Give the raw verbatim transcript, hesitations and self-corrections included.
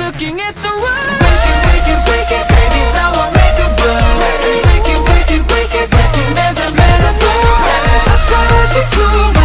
looking at the world. Wake it, wake it, wake it, baby's how I make a buzz. Wake it, wake it, wake it, wake it, there's a better place. 터져서 싶고